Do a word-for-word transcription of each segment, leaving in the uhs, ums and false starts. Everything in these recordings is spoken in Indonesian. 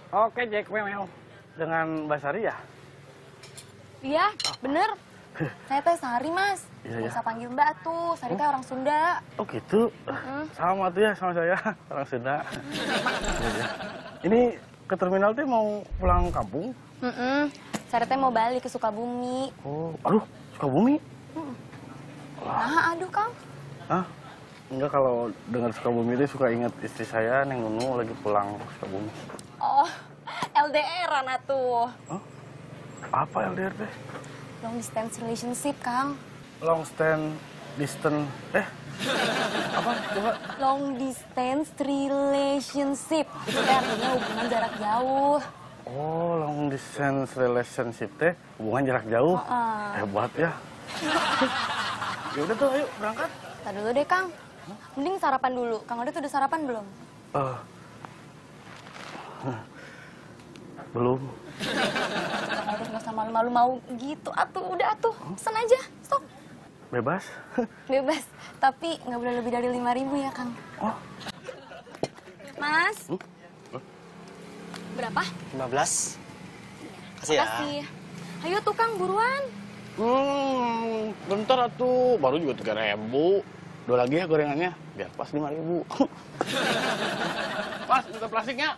Oke, Jack Meow. Dengan Mbak Sari ya? Iya, bener. Saya teh Sari, Mas. Iya, Nggak iya. usah panggil Mbak tuh. Sari teh orang Sunda. Oh gitu? Mm-mm. Sama tuh ya sama saya, orang Sunda. Iya, iya. Ini ke terminal tuh mau pulang kampung? Mm-mm. Sari teh mau balik ke Sukabumi. Oh, aduh, Sukabumi? Nah, aduh, Kang. Hah? Enggak, kalau dengar Sukabumi itu suka ingat istri saya, Neng Nunu, lagi pulang ke Sukabumi. Oh, L D R-an atuh. Oh? Apa L D R teh? Long distance relationship, Kang. Long stand, distance, eh? Apa? Coba. Long distance relationship. Itu teh artinya hubungan jarak jauh. Oh, long distance relationship teh, hubungan jarak jauh. Uh-uh. Hebat ya. Ya udah tuh, ayo berangkat. Tadi dulu deh, Kang. Mending sarapan dulu. Kang Odet udah sarapan belum? Eh. Belum. Kang Odet nggak usah malu-malu mau gitu. Atuh, udah atuh. Pesen aja, stok. Bebas? Bebas. Tapi nggak boleh lebih dari lima ribu ya, Kang. Oh. Mas. Hmm? Berapa? lima belas. Kasih ya. Kasih. Ayo tuh, Kang, buruan. Hmm, bentar atuh. Baru juga tiga ribu. Dua lagi ya gorengannya, biar pas lima ribu. Pas, minta plastiknya.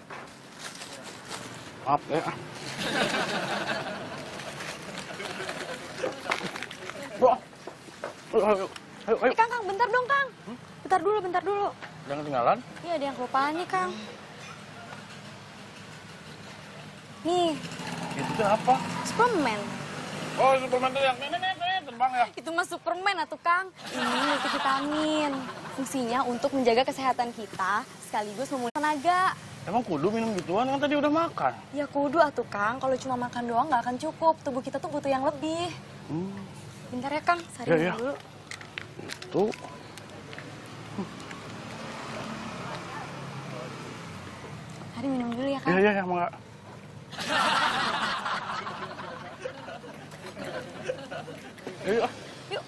Maaf ya. Bro. Ayo, ayo, ayo, ayo. Eh, Kang, Kang, bentar dong, Kang. Bentar dulu, bentar dulu. Jangan ketinggalan. Iya, ada yang kelupaan nih, Kang. Nih, Itu tuh apa? Superman. Oh, Superman tuh yang ini, ini, ini, terbang ya? Itu mah Superman atuh, Kang. Ini multivitamin. Fungsinya untuk menjaga kesehatan kita sekaligus memulihkan tenaga. Emang kudu minum gituan kan tadi udah makan. Ya kudu atuh, Kang. Kalau cuma makan doang nggak akan cukup. Tubuh kita tuh butuh yang lebih. Hmm, Bentar ya, Kang. Sari Ya, minum ya. dulu. itu. Sari minum dulu ya, Kang. Iya, iya, ya, mangga. Ayo, ah. Yuk.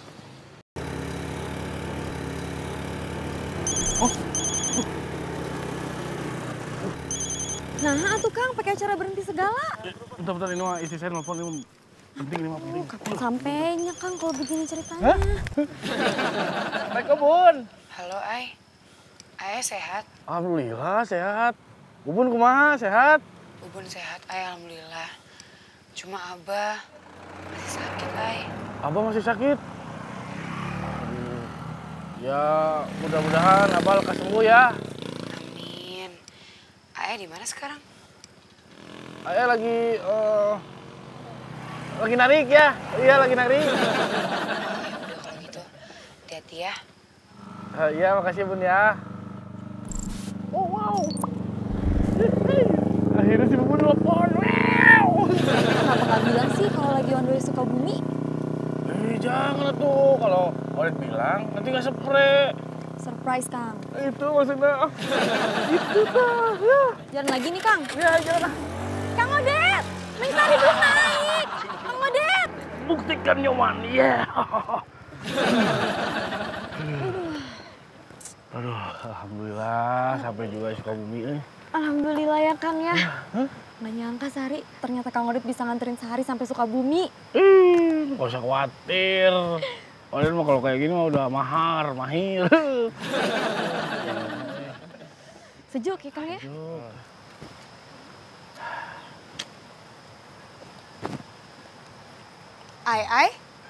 Nah, atuh, Kang. Pakai acara berhenti segala. Bentar, bentar, ini mah istri saya nelfon, ini mah penting, ini mah penting. Kapan sampainya, Kang, kalau begini ceritanya? Baik, Bun. Halo, Ai. Ai sehat? Alhamdulillah, sehat. Bubun kumaha, sehat? Bubun sehat, Ai. Alhamdulillah. Cuma Abah masih sakit, Ai. Abah masih sakit? Aduh. Ya, mudah-mudahan Abah lekas sembuh ya. Amin. Ai di mana sekarang? Ayah lagi, eh, lagi narik ya. Iya, lagi narik. Oh, ya udah kalau gitu. Hati-hati ya. Eh, Iya, makasih Bun ya. Oh, wow. Akhirnya si Bubun telepon. Wow. Kenapa nggak bilang sih kalau lagi on the way Sukabumi? Eh, jangan tuh. Kalau Odet bilang, nanti nggak spray. Surprise, Kang. Itu maksudnya. Itu tuh. Ya, Jalan lagi nih, Kang. ya jangan. Kang Odet! Neng Sari belum naik! Kang Odet! Buktikan nyaman. Ya. Aduh, alhamdulillah sampai juga Sukabumi. Eh. Alhamdulillah ya, Kang ya. Nggak nyangka, Sari. Ternyata Kang Odet bisa nganterin Sari sampai Sukabumi. Ih, nggak usah khawatir. Odet mah kalau kayak gini mah udah mahar, mahir. Sejuk ya, Kang ya? Ai, Ai.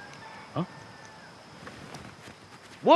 Bun!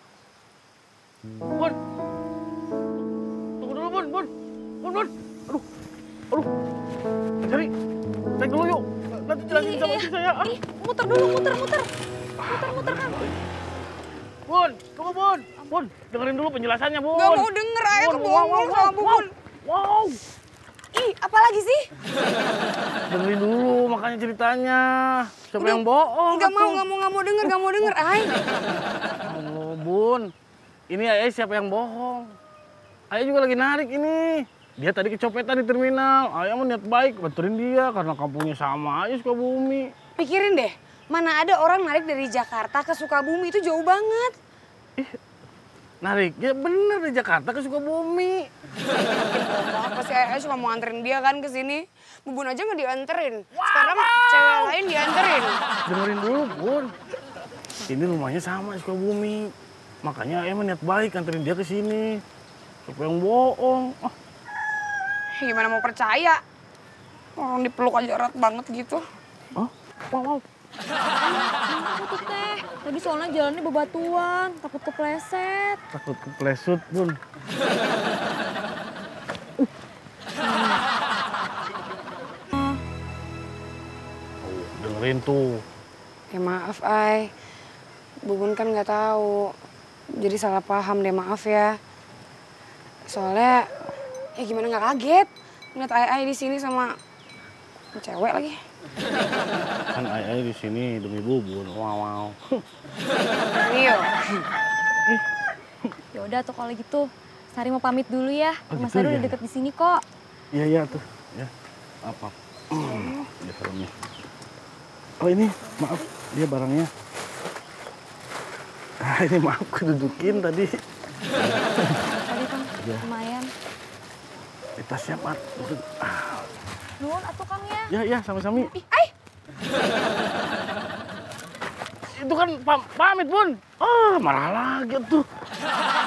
Bun! Tunggu dulu, Bun, Bun! Bun, Bun! Aduh, aduh. Cari, naik dulu yuk. Nanti jelasin sama istri saya. Ah. Ih, muter dulu, muter, muter. Muter, muter, Kang. Bun, tunggu, Bun. Bun, dengerin dulu penjelasannya, Bun. Gak mau denger, Ai. Bun, Kebohong wow, sama wow, Bubun. Wow, Ih, apa lagi sih? dengerin dulu makanya ceritanya. Siapa yang bohong? Gak mau, atuh? gak mau, gak mau denger, gak mau denger, Ai. Allah, Bun. Ini Ayah siapa yang bohong? Ayah juga lagi narik ini. Dia tadi kecopetan di terminal. Ayah mau niat baik, bantuin dia karena kampungnya sama aja Sukabumi. Pikirin deh, mana ada orang narik dari Jakarta ke Sukabumi itu jauh banget. Narik, ya bener di Jakarta ke Sukabumi. Apa sih Ayah cuma mau anterin dia kan ke sini. Bubun aja nggak dianterin. Sekarang cewek lain dianterin. Dengerin dulu, Bun. Ini rumahnya sama di Sukabumi. Makanya Ayah niat baik anterin dia ke sini. Siapa yang bohong? Ah. Gimana mau percaya? Orang dipeluk aja erat banget gitu. Oh, wow, wow. Aku tuh teh, tadi soalnya jalannya bebatuan, takut kepleset. Takut keplesut, Bun. Uh. Oh, dengerin tuh. Ya maaf, Ay. Bubun kan nggak tahu. Jadi salah paham deh, maaf ya. Soalnya, ya gimana nggak kaget ngeliat Ay-Ay di sini sama cewek lagi. Kan Ayah di sini demi Bubun. Wow, wow. Iya. Ya udah tuh kalau gitu, Sari mau pamit dulu ya. Oh, Mas gitu Sari ya? udah deket di sini kok. Iya, iya tuh. Ya, apa? Ya, helmnya. Oh ini, maaf, dia barangnya. Ah, ini maaf, kedudukin tadi. Tadi Kang, Iya. lumayan. Di tasnya, Pak. Ah. Nuhun atuh Kang ya. Ya, ya, sami-sami. Ih, Ay. Itu kan pam pamit, Bun. Oh, marah lagi tuh.